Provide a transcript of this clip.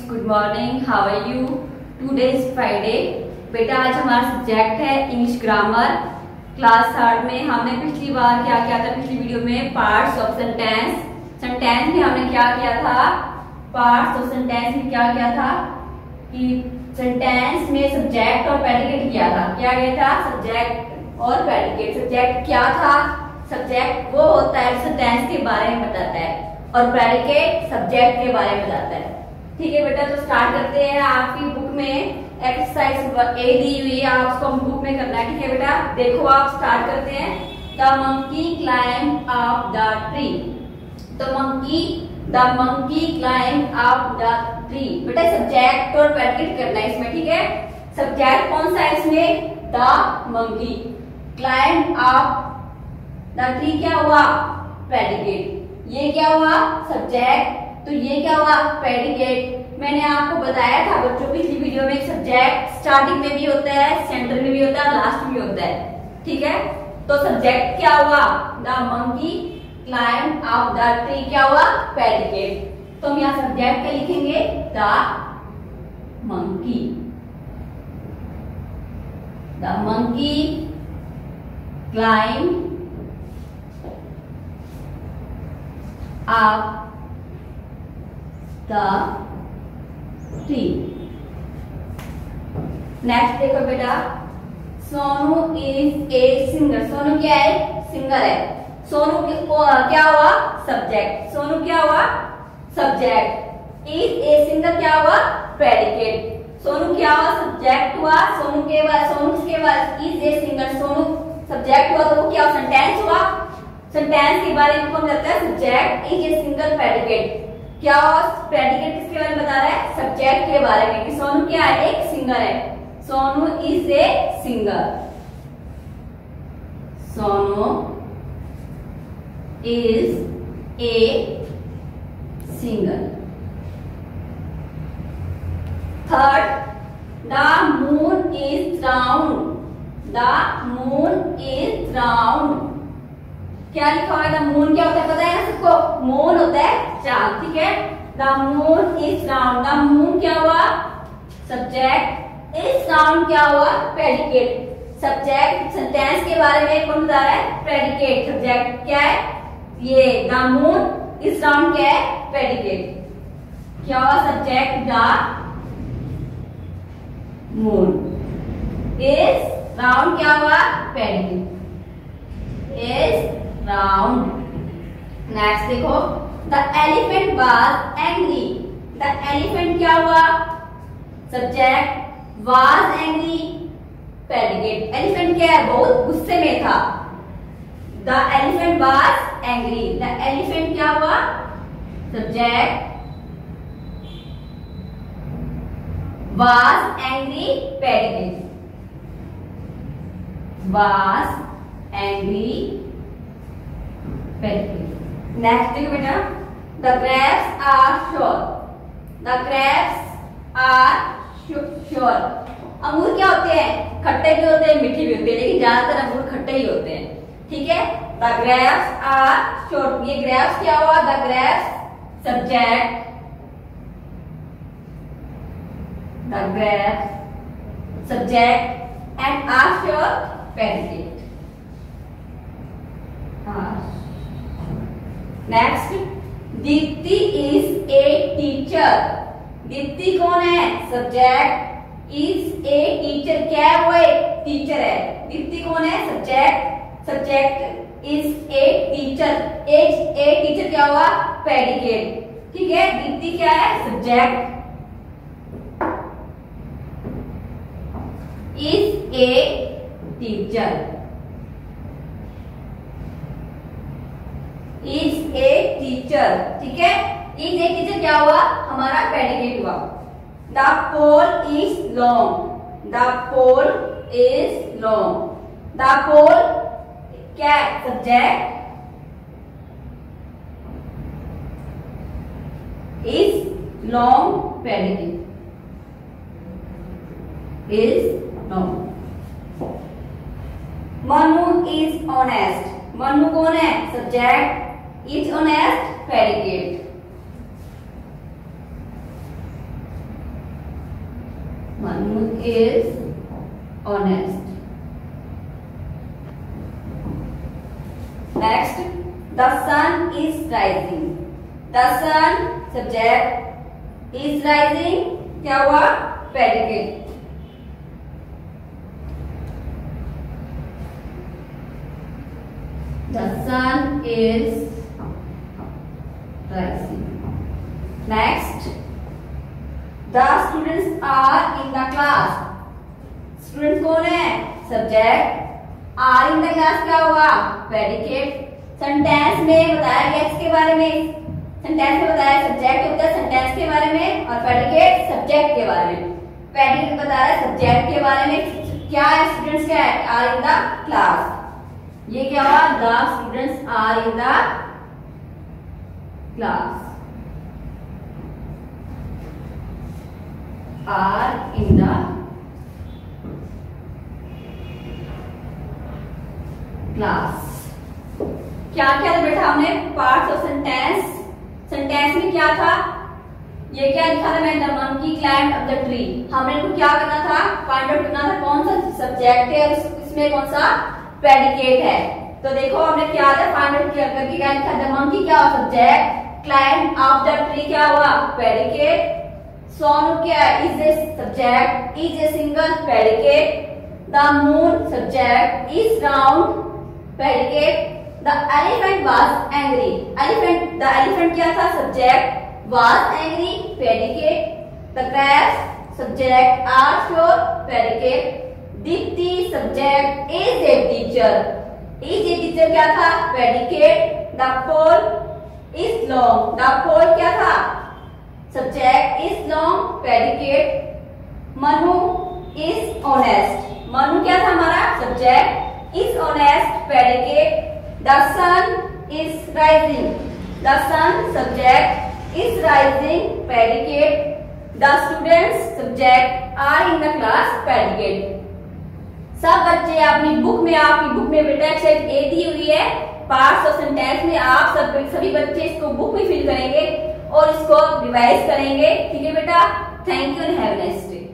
Good morning, how are you? Today is Friday. बेटा आज हमारा सब्जेक्ट है इंग्लिश ग्रामर। क्लास 8 में हमने पिछली बार क्या किया था? पिछली वीडियो में पार्ट्स ऑफ सेंटेंस में हमने क्या किया था? पार्ट्स ऑफ सेंटेंस में क्या किया था कि सेंटेंस में सब्जेक्ट और प्रेडिकेट किया था। क्या किया था? सब्जेक्ट और प्रेडिकेट। सब्जेक्ट क्या था? सब्जेक्ट वो होता है सेंटेंस के बारे में बताता है और प्रेडिकेट सब्जेक्ट के बारे में बताता है। ठीक है बेटा, तो स्टार्ट करते हैं। आपकी बुक में एक्सरसाइज ए दी हुई है, आप उसको बुक में करना है। ठीक है बेटा, देखो आप स्टार्ट करते हैं। The monkey climb up the tree. The monkey climb up the tree. बेटा सब्जेक्ट और प्रेडिकेट करना है इसमें। ठीक है, सब्जेक्ट कौन सा है इसमें? The monkey. Climb up the tree क्या हुआ? प्रेडिकेट। ये क्या हुआ? सब्जेक्ट। तो ये क्या हुआ? प्रेडिकेट। मैंने आपको बताया था बच्चों पिछली वीडियो में, सब्जेक्ट स्टार्टिंग में भी होता है, सेंटर में भी होता है, लास्ट में भी होता है। ठीक है, तो सब्जेक्ट क्या हुआ? The monkey climb up the tree. क्या हुआ? प्रेडिकेट। तो हम यहाँ सब्जेक्ट क्या लिखेंगे? The monkey. The monkey climb up the tree. Next देखो बेटा, Sonu is a singer. Sonu क्या है? सिंगर है। सोनू क्या हुआ? सब्जेक्ट। सोनू क्या हुआ? सब्जेक्ट। इज ए सिंगर क्या हुआ? प्रेडिकेट। सोनू क्या हुआ? सब्जेक्ट हुआ। सोनू के बाद is a singer. Sonu subject हुआ तो वो क्या? सेंटेंस हुआ। सेंटेंस के बारे में कौन करता है? Subject. Is a singer predicate. क्या हुआ? प्रेडिकेट किसके बारे में बता रहा है? सब्जेक्ट के बारे में कि सोनू क्या है? एक सिंगर है। Sonu is a singer. Sonu is a singer. Third, the moon is round. The moon is round. क्या लिखा हुआ है? द मून क्या होता है पता है ना सबको? मून होता है चांद। ठीक है, the moon is round. The moon क्या हुआ? सब्जेक्ट। इज राउंड क्या हुआ? प्रेडिकेट। सब्जेक्ट सेंटेंस के बारे में कौन बता रहा है? प्रेडिकेट। सब्जेक्ट क्या है? ये द मून इज राउंड क्या है? प्रेडिकेट। क्या हुआ? Subject the moon is round क्या हुआ? प्रेडिकेट। Is round. नेक्स्ट देखो, the elephant was angry. The elephant क्या हुआ? Subject. Was angry predicate. Elephant क्या है? बहुत गुस्से में था। The elephant was angry. The elephant क्या हुआ? Subject. Was angry predicate. Was angry. Next देखो बेटा, the grapes are sure. The grapes are sure. अंगूर क्या होते हैं? खट्टे भी होते हैं, मीठे भी होते हैं, लेकिन ज्यादातर अंगूर खट्टे ही होते हैं। ठीक है, द ग्रेप्स आर श्योर। ये ग्रेप्स क्या हुआ? The grapes subject. The grapes subject and are sure predicate. Next, Deepti is a teacher. Deepti कौन है? सब्जेक्ट। इज ए टीचर क्या है? वो एक टीचर है। दीप्ति कौन है? Subject. Subject is a teacher. Is a teacher क्या हुआ? प्रेडिकेट। ठीक है, दीप्ति क्या है? Subject. Is a teacher. Is a teacher. ठीक है, इज ए टीचर क्या हुआ? हमारा प्रेडिकेट हुआ। The pole is long. The pole is long. The pole क्या है? Subject. Is long predicate. Is long. Manu is honest. Manu कौन है? Subject. Is honest predicate. Manu is honest. Next, the sun is rising. The sun subject is rising क्या हुआ? Predicate. The sun is rising. Next, the students are in the class. Students कौन है? Subject. Are in the class क्या हुआ? Predicate. Sentence में बताया गया इसके बारे में, सेंटेंस में बताया सब्जेक्ट होता है सेंटेंस के बारे में और प्रेडिकेट सब्जेक्ट के बारे में। प्रेडिकेट बता रहा है सब्जेक्ट के बारे में, क्या है? स्टूडेंट्स क्या है? Are in the class. ये क्या हुआ? The students are in the class, are in the class. क्या क्या था बेटा? हमने पार्ट्स ऑफ सेंटेंस, सेंटेंस में क्या था? ये क्या लिखा था? मैंने the monkey climbed up the tree. हमने इनको क्या करना था? फाइंड आउट करना था कौन सा सब्जेक्ट है और इसमें कौन सा प्रेडिकेट है। तो देखो हमने क्या था फाइंड आउट किया करके क्या लिखा? द मंकी क्या हुआ? Subject, climbed up the tree क्या हुआ? प्रेडिकेट, सोनू क्या है? Is a subject, is a single predicate, the moon subject, is round predicate, the elephant was angry. Elephant, the elephant क्या था? Subject, was angry predicate, the crabs subject, are sure predicate, Dipti subject, is a teacher, is a teacher क्या था? Predicate, the pole is long, the pole क्या था? Subject, is long predicate, Manu is honest, Manu क्या था हमारा? Subject, is honest predicate, the sun is rising, the sun subject, is rising predicate, the students subject, are in the class predicate। सब बच्चे अपनी book में, आपकी book में बेटा एक्सरसाइज ए दी हुई है पार्ट्स ऑफ सेंटेंस में, आप सभी बच्चे इसको बुक में फिल करेंगे और इसको रिवाइज करेंगे। ठीक है बेटा, thank you and have a nice day.